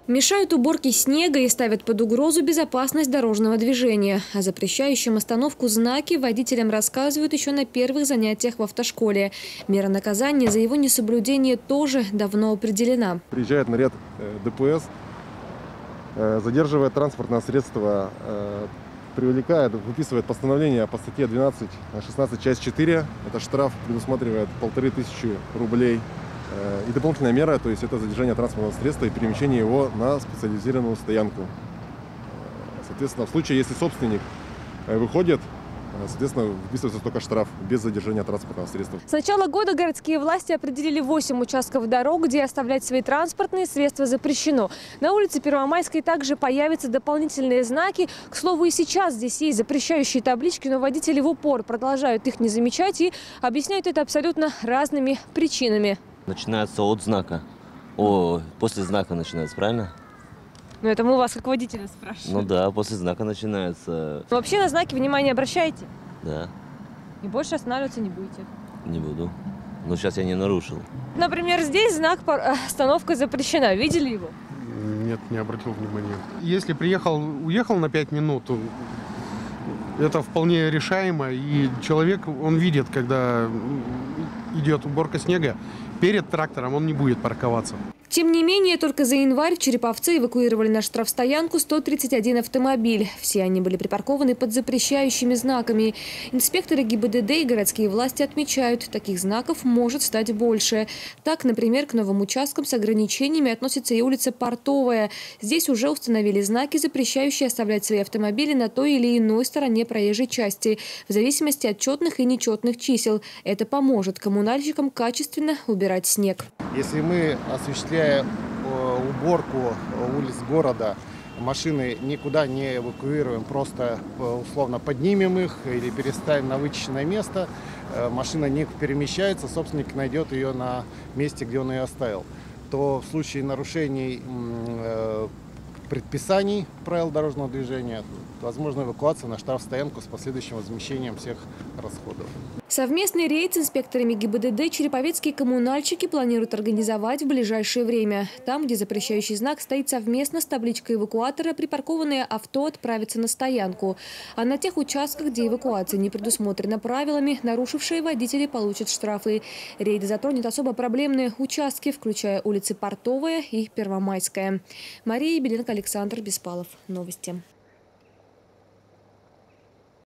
Мешают уборке снега и ставят под угрозу безопасность дорожного движения. О запрещающем остановку знаки водителям рассказывают еще на первых занятиях в автошколе. Мера наказания за его несоблюдение тоже давно определена. Приезжает наряд ДПС, задерживает транспортное средство, привлекает, выписывает постановление по статье 12.16 часть 4. Это штраф, предусматривает 1500 рублей. И дополнительная мера, то есть это задержание транспортного средства и перемещение его на специализированную стоянку. Соответственно, в случае, если собственник выходит, соответственно, вписывается только штраф без задержания транспортного средства. С начала года городские власти определили 8 участков дорог, где оставлять свои транспортные средства запрещено. На улице Первомайской также появятся дополнительные знаки. К слову, и сейчас здесь есть запрещающие таблички, но водители в упор продолжают их не замечать и объясняют это абсолютно разными причинами. Начинается от знака. После знака начинается, правильно? Ну, это мы у вас как водителя спрашиваем. Ну да, после знака начинается. Вообще на знаки внимание обращаете? Да. И больше останавливаться не будете? Не буду. Но сейчас я не нарушил. Например, здесь знак «Остановка запрещена». Видели его? Нет, не обратил внимания. Если уехал на 5 минут, это вполне решаемо. И человек, он видит, когда идет уборка снега, перед трактором он не будет парковаться. Тем не менее, только за январь в Череповце эвакуировали на штрафстоянку 131 автомобиль. Все они были припаркованы под запрещающими знаками. Инспекторы ГИБДД и городские власти отмечают, таких знаков может стать больше. Так, например, к новым участкам с ограничениями относится и улица Портовая. Здесь уже установили знаки, запрещающие оставлять свои автомобили на той или иной стороне проезжей части, в зависимости от четных и нечетных чисел. Это поможет коммунальщикам качественно убирать снег. Если мы осуществляем уборку улиц города, машины никуда не эвакуируем, просто условно поднимем их или переставим на вычищенное место, машина не перемещается, собственник найдет ее на месте, где он ее оставил, то в случае нарушений предписаний правил дорожного движения возможна эвакуация на штрафстоянку с последующим возмещением всех расходов. Совместный рейд с инспекторами ГИБДД череповецкие коммунальщики планируют организовать в ближайшее время. Там, где запрещающий знак стоит совместно с табличкой эвакуатора, припаркованное авто отправится на стоянку. А на тех участках, где эвакуация не предусмотрена правилами, нарушившие водители получат штрафы. Рейд затронет особо проблемные участки, включая улицы Портовая и Первомайская. Мария Беленко, Александр Беспалов. Новости.